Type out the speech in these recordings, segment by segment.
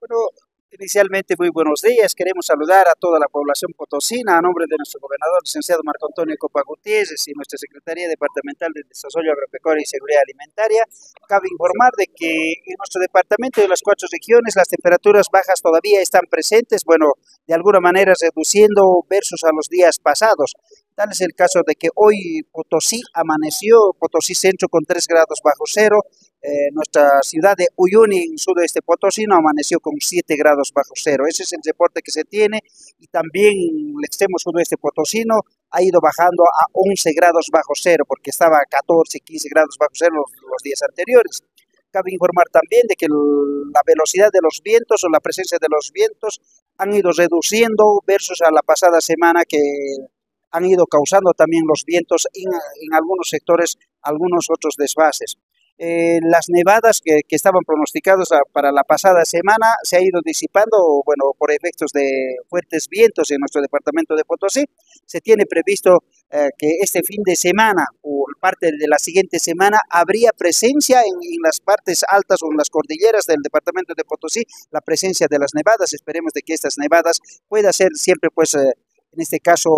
Bueno, inicialmente muy buenos días. Queremos saludar a toda la población potosina a nombre de nuestro gobernador, licenciado Marco Antonio Copa Gutiérrez y nuestra Secretaría Departamental de Desarrollo Agropecuario y Seguridad Alimentaria. Cabe informar de que en nuestro departamento de las 4 regiones las temperaturas bajas todavía están presentes, bueno, de alguna manera reduciendo versus a los días pasados. Tal es el caso de que hoy Potosí amaneció, Potosí Centro con 3 grados bajo cero, nuestra ciudad de Uyuni, en sudoeste potosino, amaneció con 7 grados bajo cero. Ese es el reporte que se tiene y también el extremo sudoeste potosino ha ido bajando a 11 grados bajo cero porque estaba a 14, 15 grados bajo cero los días anteriores. Cabe informar también de que la velocidad de los vientos o la presencia de los vientos han ido reduciendo versus a la pasada semana que han ido causando también los vientos en algunos sectores, algunos otros desfases. Las nevadas que estaban pronosticadas para la pasada semana se ha ido disipando, bueno, por efectos de fuertes vientos en nuestro departamento de Potosí. Se tiene previsto que este fin de semana o parte de la siguiente semana habría presencia en las partes altas o en las cordilleras del departamento de Potosí, la presencia de las nevadas. Esperemos de que estas nevadas pueda ser siempre, pues, en este caso,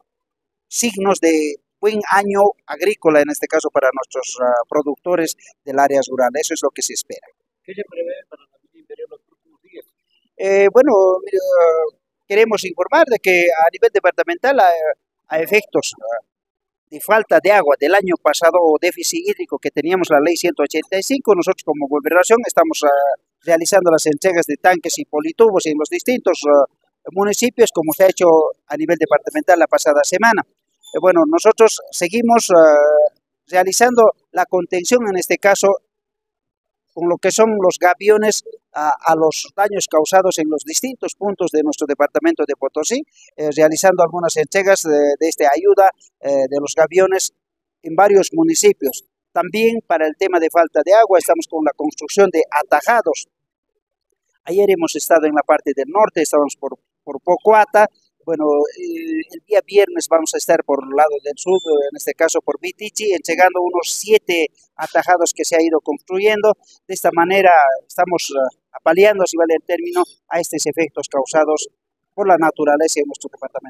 signos de buen año agrícola, en este caso para nuestros productores del área rural. Eso es lo que se espera. ¿Qué se prevé para la vida interior los próximos días? Bueno, queremos informar de que a nivel departamental, a efectos de falta de agua del año pasado o déficit hídrico que teníamos la ley 185, nosotros como gobernación estamos realizando las entregas de tanques y politubos en los distintos municipios, como se ha hecho a nivel departamental la pasada semana. Bueno, nosotros seguimos realizando la contención, en este caso, con lo que son los gaviones a los daños causados en los distintos puntos de nuestro departamento de Potosí, realizando algunas entregas de esta ayuda de los gaviones en varios municipios. También para el tema de falta de agua estamos con la construcción de atajados. Ayer hemos estado en la parte del norte, estamos por Pocoata. Bueno, el día viernes vamos a estar por el lado del sur, en este caso por Vitichi, entregando unos 7 atajados que se ha ido construyendo. De esta manera estamos apaleando, si vale el término, a estos efectos causados por la naturaleza en nuestro departamento.